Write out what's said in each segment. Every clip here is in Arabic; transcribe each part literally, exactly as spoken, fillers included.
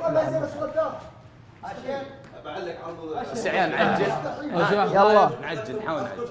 بعلق عرض السعيان نعجل يلا نعجل نحاول نعجل.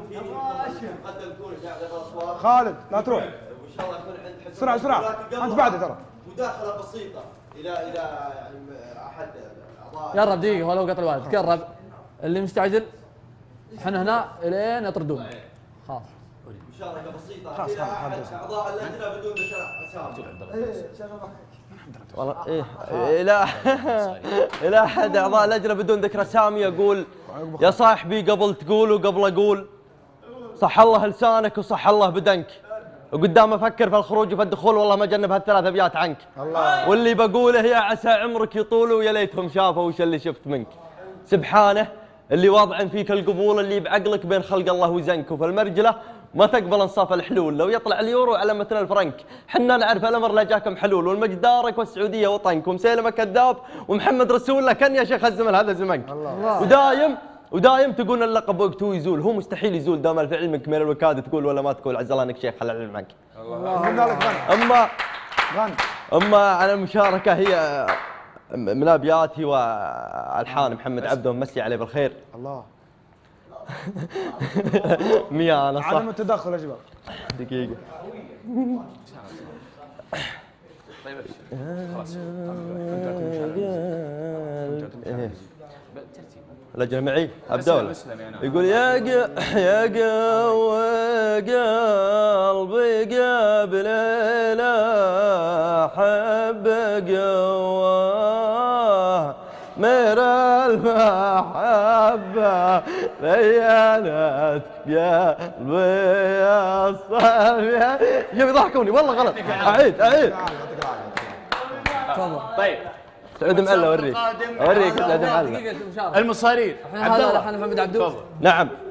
خالد لا تروح وان شاء الله يكون عند حسن بسرعه بسرعه انت بعده ترى. مداخله بسيطه الى الى يعني احد اعضاء. قرب دقيقه ولو قطع الوالد قرب اللي مستعجل احنا هنا الين يطردون خلاص. مشاركه بسيطه الى احد اعضاء اللجنه بدون ذكر اسامي. والله ايه الى الى احد اعضاء اللجنه بدون ذكر اسامي يقول يا صاحبي قبل تقول وقبل اقول صح الله لسانك وصح الله بدنك وقدام افكر في الخروج وفي الدخول والله ما جنب هالثلاث ابيات عنك. الله. واللي بقوله يا عسى عمرك يطول ويا ليتهم شافوا وش اللي شفت منك. سبحانه اللي واضع فيك القبول اللي بعقلك بين خلق الله وزنك وفي المرجله ما تقبل انصاف الحلول لو يطلع اليورو على متن الفرنك. حنا نعرف الامر لا جاكم حلول والمجد دارك والسعوديه وطنك ومسيلمه كذاب ومحمد رسول الله كان يا شيخ الزمن هذا زمنك. الله. ودايم ودايم تقول اللقب وقته يزول هو مستحيل يزول دام في علمك من الوكاده تقول ولا ما تقول عز الله انك شيخ خلى العلم عنك. الله. اما غني. اما على المشاركه هي من ابياتي والحان محمد عبده ومسي عليه بالخير. الله. ميانه صح. عدم التدخل يا شباب. دقيقه. طيب خلاص لجنة معي ابدا يقول يا ق... يا قوي قلبي قبل لا احب قواه مر المحبه لينت قلبي الصافيه. شوف يضحكوني والله غلط. اعيد اعيد. تفضل. طيب سعود معلة اوريك اوريك سعود معلة المصارير عبد الله محمد عبدو. نعم